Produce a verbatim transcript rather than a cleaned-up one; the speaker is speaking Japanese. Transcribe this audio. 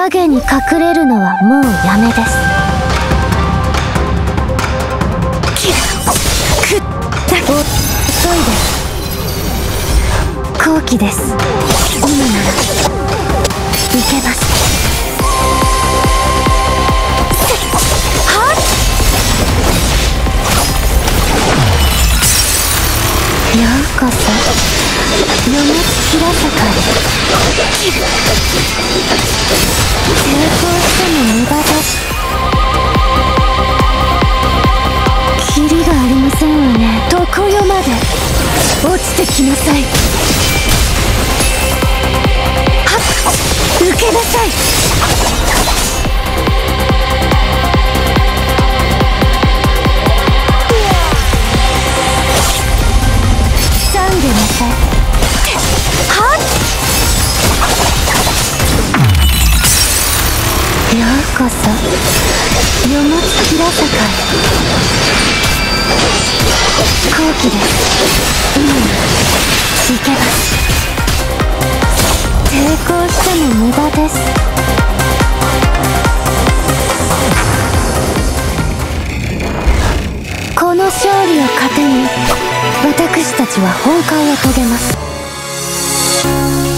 影に隠れるのはもうやめです。くっだ遅いです。後期です。今ならいけます。はっようこそ夜の月ら世界へ。成功しても無駄です。キリがありませんわね。常世まで落ちてきなさい。はっ受けなさい。懺悔なさい。はっようこそ夜の月ら世界へ。後期です。今ならいけます。成功しても無駄です。この勝利を糧に私たちは崩壊を遂げます。